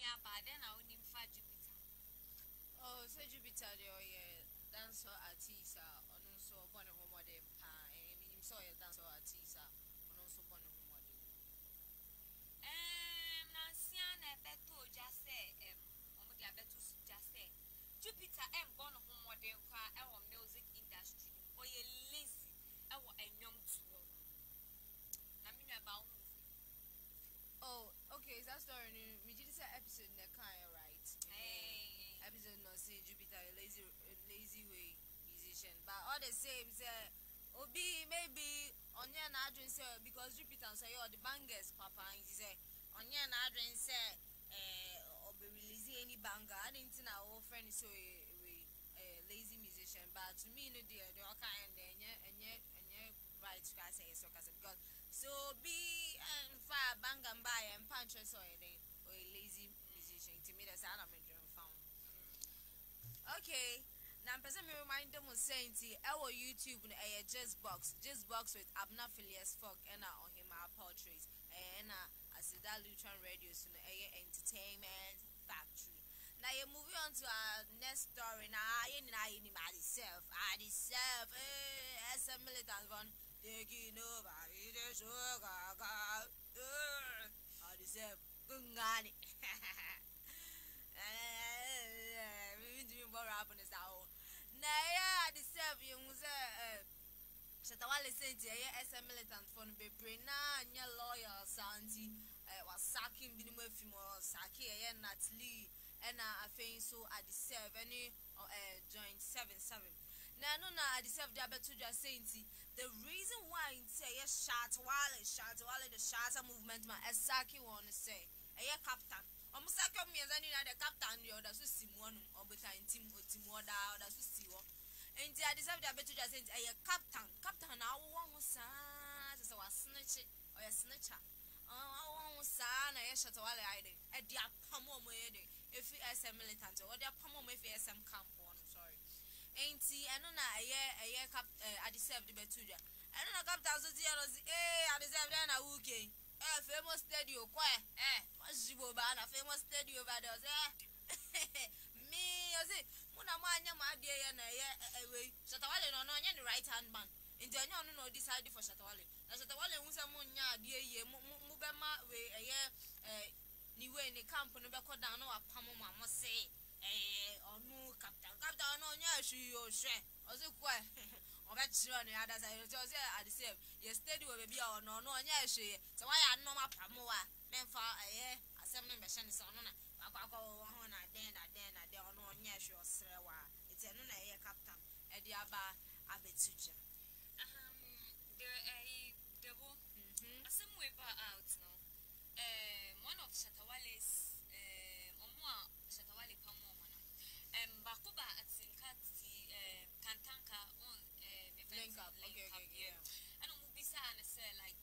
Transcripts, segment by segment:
ya ba then I would fa Jupiter. Oh, so Jupiter the dancer artist on also born home model pa and meaning so a dancer artist on also born home model. Nancy na beto just say omodia beto just say Jupiter born home model kwa our music industry or ye lazy our enyom to na me about. Oh, okay, that's story. We did this episode in the car, right? Hey. Episode no say Jupiter a lazy way musician, but all the same say Obi maybe on your adrenaline say because Jupiter say all the bangers, Papa, and he say on your adrenaline say or be releasing any banger. I didn't think our friend is so a lazy musician, but to me, no dear, the all kind and right to say so because so be and fire bang and buy and punch us or a lazy musician. To me, that's how I'm found. Okay. Now, person me remind them of saying to our YouTube a just box with Abna Phileas Fogg and on him our portraits and as that Lutheran radio soon a entertainment factory. Now you're moving on to our next story. Now I myself, as a militant one taking over the sugar. I deserve Gungani. We doing more happen is our Naya deserve you Shatawale said as a militant for be brina and your lawyer Santi was sacking Binimo Fimo Saki and Natalie and I think so I deserve any joint 7-7. Now no I deserve the other two just saying the reason why I say yes Shatawale the shatter movement my Saki wanna say a captain. Omusaka me azani na the captain the other so Simon or behind team or team order or so see one. And I deserve the better just say a captain now one was a snitch or a snitcher. Oh, son, I shut all I did. At the Pamo if you as a militant or the Pamo if you some camp one, sorry. Ain't see, I don't know, a year cap, I deserve the better. I don't know, captain, so I deserve then a wookie. Famous studio, quiet, what's you about a famous studio over there? Me, I say, when I'm on my dear, and away, Shatawale, no, the right hand man. In the no decided for Shatawale. As Shatawale, who's a moon, dear, Mubama, way a year, new way in the camp, and never cut down or Pamma must say, or no, captain, no, yes, you share, or so quiet. Or that's on the other side, I deserve. Yesterday will be our no, yes, so I know my Pamoa, men for a year, a 7 member son. I go on a den, I don't know, yes, you're Srewa. It's a captain, Ediaba Abetuja. There a devil, some way out now. One of Shatawale's, Omwa Shatawale Pamomana, Bakuba at Sinkati, Kantanka on link up, yeah. And I'm Mubisa and say, like,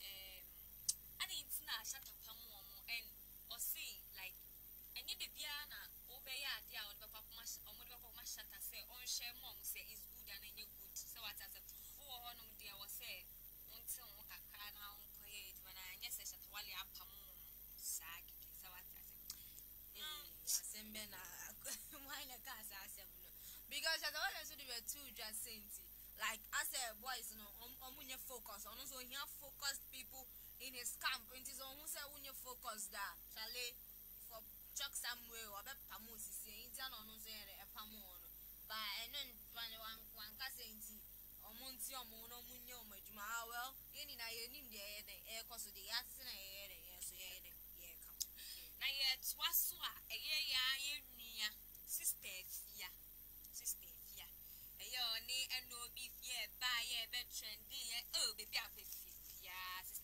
I didn't know Shatapamomo and or say, like, and yet the Biana, Obeya, dear, or the Papa Mash, or Mother Mashata say, on share mom say is good and you're good. So what as a no dear was say, until I cry now, when I yes, I shall wally up sag, so what as it. Sembena, why not because I always do two just saying. Like I said, boys, no, on focus. On also he have focused people in his camp. It is on who say when you focus that, Charlie, for chuck somewhere or a pamus is saying, it's on say a pamono. But and then one casting or Monty or Mono Munio, my well, any night you need the air cost of the accident, so yeah, come. Now, yet, was a year, sister, sister. Your knee and no beef, yeah, buy a veteran, dear, oh, baby, yeah, sister,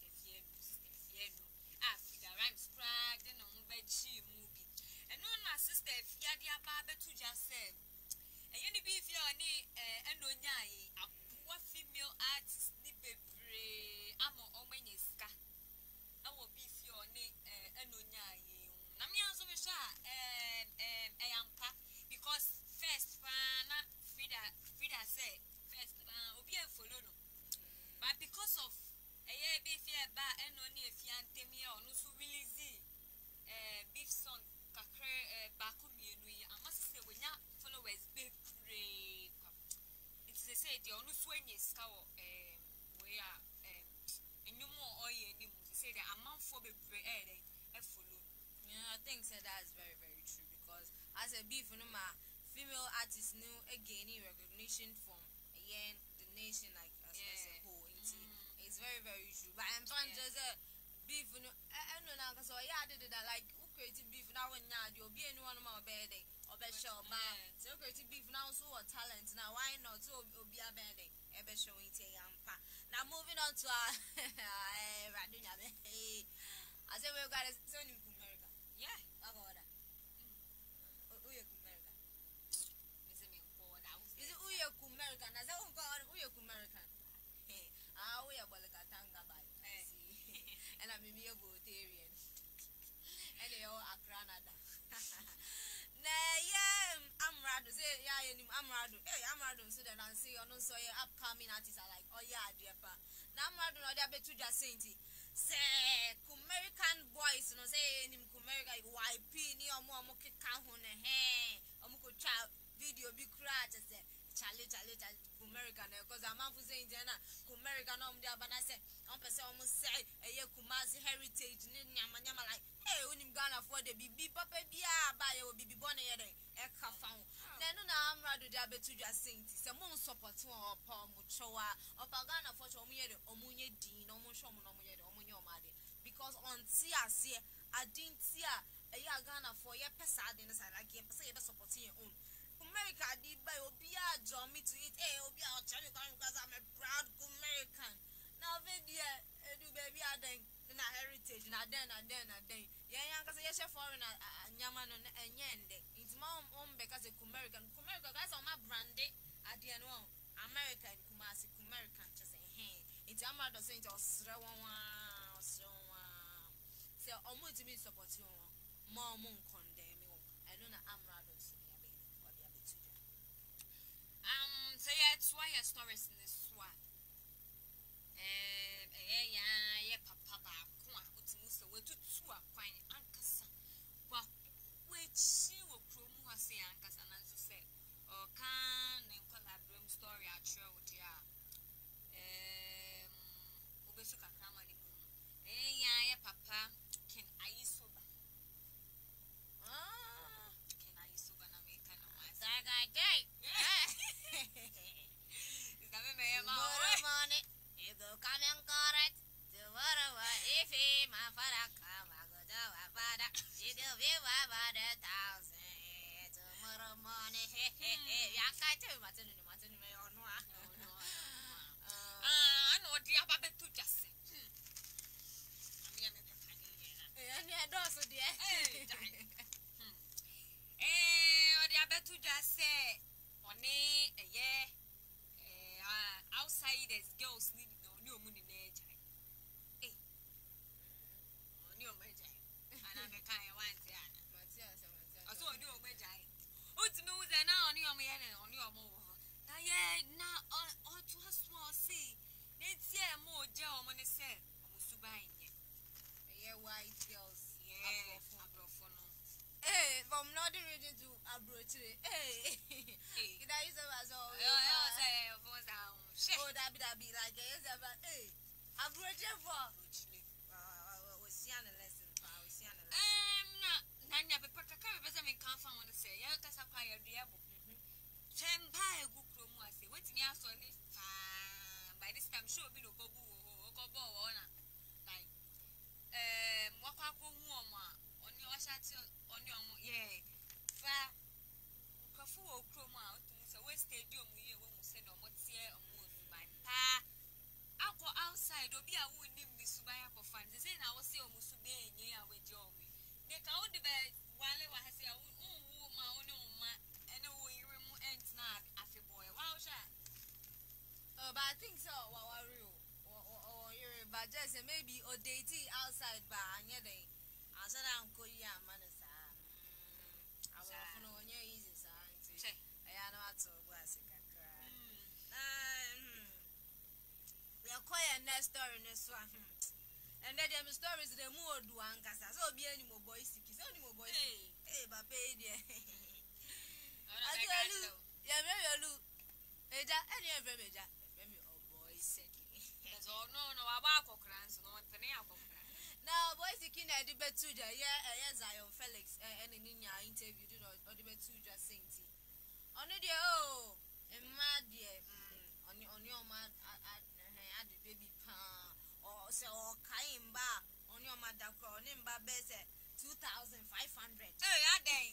Africa, I'm spragged and on bed she movie. And no, my sister, Fiadia Baba to just say, and you beef your knee and no yai, a poor female artist, nipple, I'm on my ska. I will beef your knee and no yai. Namia Zomisha, I am because first, Frida said, first, be a follow. But because of a beef here, and only if you and Timmy or no, so release beef song, say that's very very true because as a beef no ma female artists new gaining recognition from again the nation like as a whole. It's very very true. But I'm trying to say beef no I know now because yeah did that like who created beef now when you be anyone my birthday or be show ba so created beef now so what talent now why not so be a birthday e be showing it yampa. Now moving on to our Radunya. I say we got a son in America. Yeah. I got that. Who you America? Is it who you American? I say who American? Hey, we are Balagatanga by. And I'm a Votarian. And they all are Granada. I'm Radu. Say, I'm Radu. Hey, I'm Radu. So then I see you so your upcoming artists are like, oh yeah, dear pa. Now I'm Radu. Now they're better to just saying say, American boys, no say, America, YP, ni omo kikahune, hey, omuko child video be crash, say, Charlie, American, because I'm not saying Jana, American, but I say, I'm almost say, a Kumasi heritage, Nyama like, hey, when him gonna afford the BB Papa Bia, buy your BB Bonnet, a found. Then I'm rather to just sing, some more support to our palm, Muchoa, or Pagana for Omunye Dean, almost because on TRC, I didn't see a Yagana for your pesadness, I like say the supporting your own. America did by Obia, John me to eat, Obia, because I'm a proud American. Now, do baby, I think, heritage, and then. Yeah, because yes, foreigner, Yaman and Yende. It's mom because a American guys on my brandy at the end of American Kumasi, American, just say, hey, it's a mother saying to Australia, so almost to be supporting more condemn you. I don't know, I'm rather so yeah, it's why your stories in this swat. Yeah, papa, so we're to swap quite uncassa. Well, which she will promo her say uncassa and to say, or can and collaborate story at your Ubesuka Kramani. Yeah, papa, can I sober? Can I sober? I make an is that money? You go come and correct. If he my father come, I go to my father. You do be about 1,000 tomorrow morning. I can't tell you what's in my own one. I know the other to just say. And yeah, those are the or the other to just say, on a year. Outsiders, girls living on your money in age. On your major. And I'm a kind of one. I saw a new major. What's news and now on your man on your more? Now, yeah, now all to us will see. Let's see more jail when they say, I'm Subain. Yeah, white girls. Yeah, hey, from Northern region to abroad today. Hey, that is as all. Oh, that be like yes, but hey, abroad for. We see on the lesson. We see on the lesson. Nanya be protocol because I can't find one to say. Yeah, that's a fire diabo. Chempa go chromo I say. Wait me out on this. By this time, sure be no bobu or gobo or like Wakako Moma on your shati on your yeah. Fa Kafu or chroma out to West Stadium. We won't send on what's here or most by pa. I'll go outside or be a winning Miss Subaya for fun. They say I was say almost to be near with your way. They can't the bed while I was say, oh, my own, and no way you remove ends not after boy. Wow, shot. But I think so. But just maybe or dating outside bar and yet they I said I'm going yeah man I will know when you're easy so I know how to was we are quite a next story in this one and then the stories the more do one cast so be any more boys it's only more boys hey but pay there I tell you yeah very look any of them boys said oh no, about crans, no, Penny. Now, boys, the king at the bed to the Zion Felix, two just senti. On the oh, and mad dear, on your man at the baby pan or so Kaimba on your mother cronin babese 2,500. Oh, yeah, dang.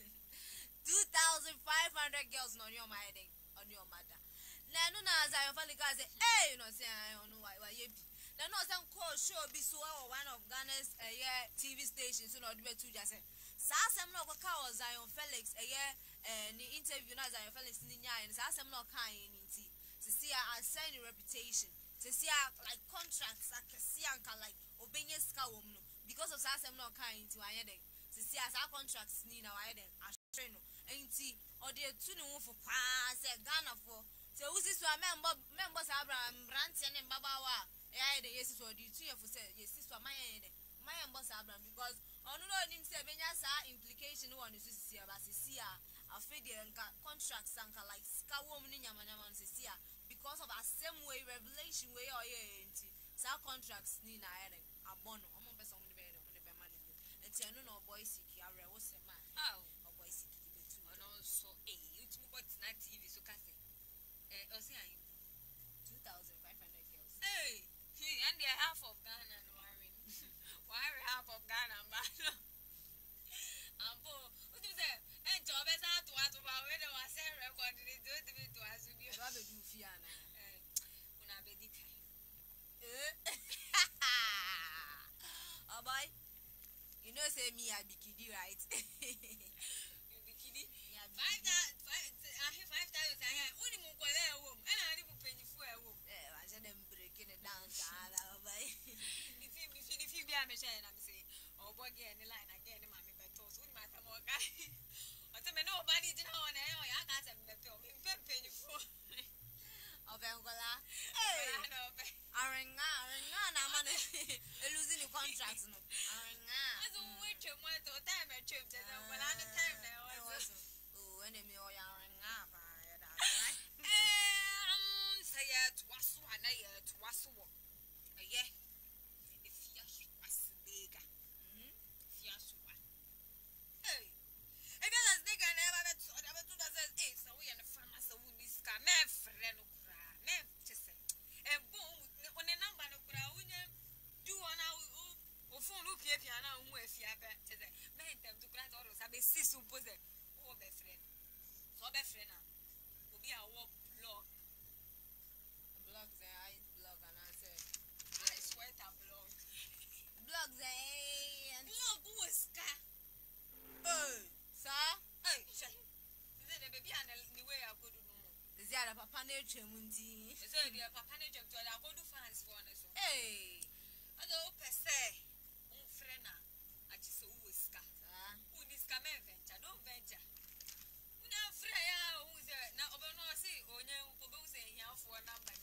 2,500 girls on your mind on your mother. Lenuna as I finally say, hey, you know, say I don't know why you be. Then no some call show be so one of Ghana's TV stations, so not be two just say. Sasam no ka Zion Felix ni interview na Zion Felix ni nya and sasam no kan ni to see I sign a reputation to see like contracts like obenye ska wom no because of sasam no kan into ayede to see as our contracts ni na ayede ahwe no enti ode tu ne wo for pa say Ghana for so usi so member Abraham Brant ne mbabawa ayede yesi so odi tu ye for say yesi so mayede my boss Abraham because on no nim say benya sa implication no one is see about see afedi nka contracts anka like ska wom ni nyama see because of a same way revelation way or enti sa contracts ni na ere abono omo person mo be money enti no no boy siki are wo se ma o boy siki betu And also, you two got na TV so can say. O say 2,500 girls. Hey, and the half of Ghana no worry. Why half of Ghana man? Ambo, what do you say? And job is out to what about when I was record it do to as you Ba be do fiana. Una be dikai. Oh boy. You know say me I be kiddie right? You be kidding? Yeah, 5,000 I have only more home and I didn't pay you for a home. I said them breaking it down oh boy. If you be a machine, I'm saying, oh boy, get in the line again, mammy, but toast with my more guy. I tell me nobody didn't know on air, I got them the film, pay you for. Of Angola. Hey, Arenga, I'm losing the contracts. No, Arenga. I don't wait to one time I tripped and when I'm the time now. Oh, enemy or Arenga. Say it was one, it was one. Yeah, if you was bigger, if you was hey, and then as they can never met so never to that is so we and the farmers so we miss come friend me just say and boom on a number no kura unya do on our phone up here piano who if you have to say men them to grant all sabe sis suppose oh be friend so be friend na obi a work blog I blog and I say I swear to blog blogs and blog was ka sir hey shay is it the baby and the way I go do no is there a papa nature mundi is it the papa ne job to I go do fans for na so hey I do per se un frena a ci so was ka who this ka men venture don't venture una frena ya who is na obo no say onye ko be say here for number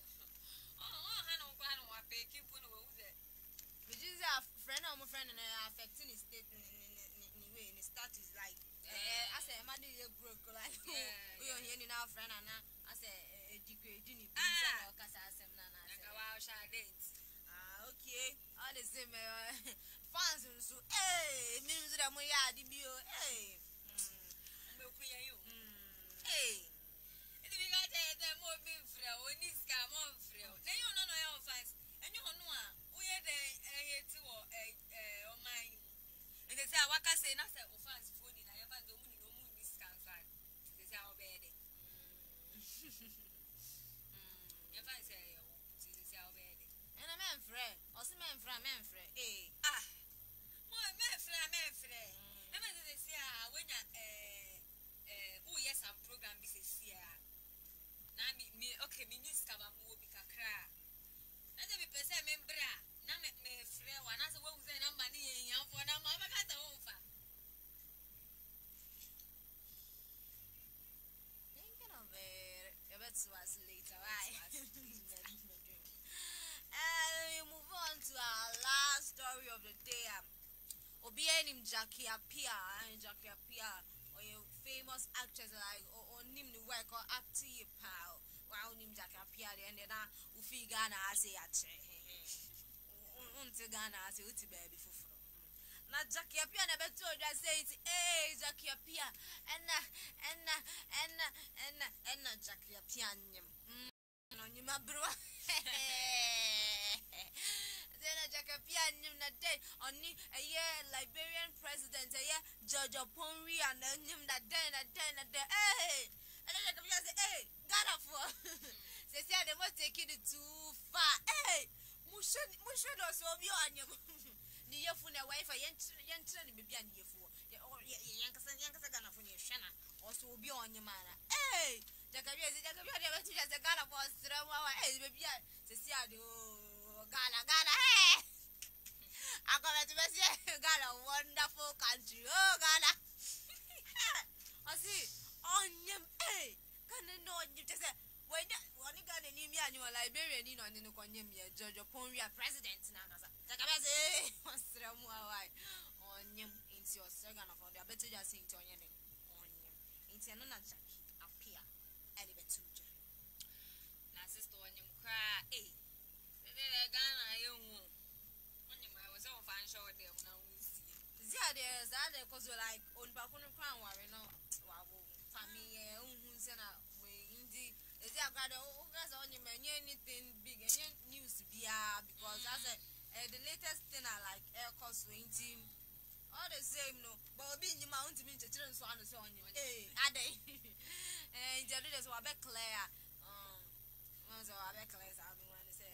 I pay keep on who's it. which is a friend or my friend and affecting his state in way in his status like I say my dear broke like we are here now friend and I say degrading it because I say okay all the same fans so hey means that my yard bio hey hey if you got the more being free or this come on free then you know your fans and you know we had a to on my and they say what can say not say fans phone in I ever don't know this cancer they say how bad it your fans say how bad it and a man friend also man friend hey more man friend and they say when you yes I'm program this is here na me okay me news kaba mo bi kakra na de be pese me bra na me frɛ wa na se wo use na ma ne yan fo na ma ba ka ta wo fa thinking of it to us later right we move on to our last story of the day obi enim Jackie Appiah or a famous actress like or nim the work or acting pal wow nim Jackie Appiah and then ufi Ghana ase ache unti Ghana ase uti baby fufuro na Jackie Apia na beto just say it eh Jackie Apia enna Jackie Apia nyem no nyima bro then Jackie Apia nyem na day oni Liberian president George Ponri and nyem na day eh and Jackie Apia say eh Ghana for they say they must take it too far eh musho do so bi anyem ni yefu na wife yentre ni bibia ni yefu yankasa Ghana for ni hwena also obi onyem ana eh Jacobia dey betu just Ghana for strama eh bibia se si ade Ghana eh akọrọ ti be say Ghana wonderful country Ghana asi onyem eh Ghana no onyem just say when Ghana ni mi anyi Liberia ni no ni ko nyem ye George Ponri president na kasa Jacobia say strama awai onyem inti o Ghana for dey betu just say inti onyem inti no na Jackie Apia ele betu na sister onyem kra eh se Ghana yehu onyem I was on fan show dem na wusi zia there za cause like on pa kunu kran ware no wa family unhu se na we indi ezi agada o gaza onyem anything big any news bia because that's the latest thing I like air cost 20 all the same no but obi nyima unti mi chechire nso anu se onyem adai jadu just wa be clear so wa be clear sa mi wan say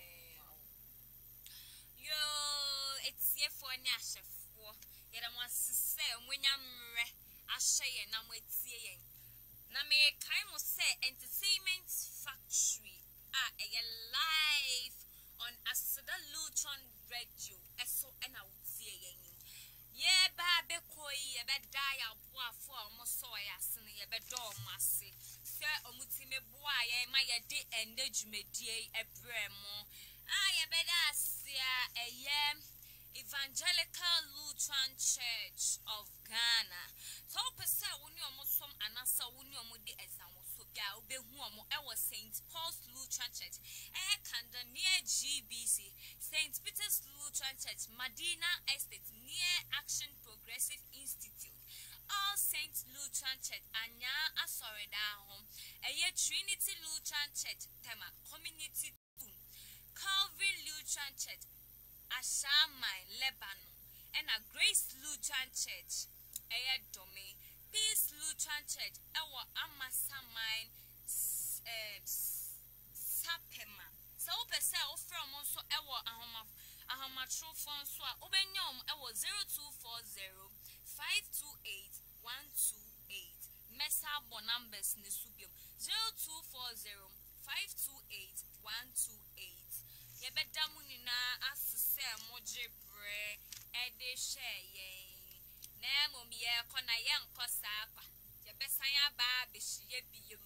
yo it's here for nyashefo yera mo sese omunya mre ahye ye na mo etie ye na me kai mo say entertainment factory live on Asada Luton radio eso na utie ye ye ba be koi ye be die aboafo omo so ya sene ye be do mase se omuti me boa ye ma ye de enedwumedie ebremo ye be da asia Evangelical Lutheran Church of Ghana so pese woni omo som anasa woni omo de exam so bia obehu omo was St. Paul's Lutheran Church Kanda near GBC St. Peter's Lutheran Church Medina Estate near Action Progressive Institute All Saints Lutheran Church Anya Asoreda home Trinity Lutheran Church Tema Community 2 Calvary Lutheran Church Ashamai Lebanon and a Grace Lutheran Church Dome Peace Lutheran Church Amasamine Sapema so pese o from so ahomatro phone so obenyom 0240 528 128 messa bon numbers ni subium 0240 528 128 yebeda munina asese moje bre ede share ye na momiye kona ye nkosa akwa yebesan ya ba behie biyem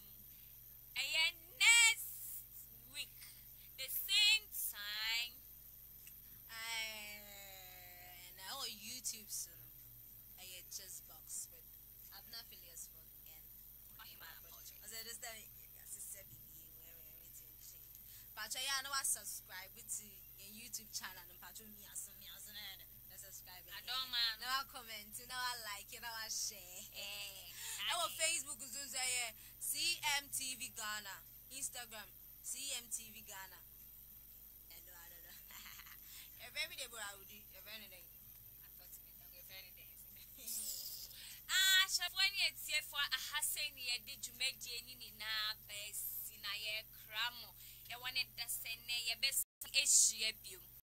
next week the same time now YouTube soon just box with Abna Phileas for again as I just sister BB everything Pacha ya no subscribe to your YouTube channel and Pacha me as subscribe adoma now comment now like now share our Facebook is CMTV Ghana Instagram CMTV Ghana and no I don't know every day but I would do every day I thought every day shafwani etie for ahaseni ye de dwumadie ni na besi na ye kramo ye wone dasene ye besi ehia biom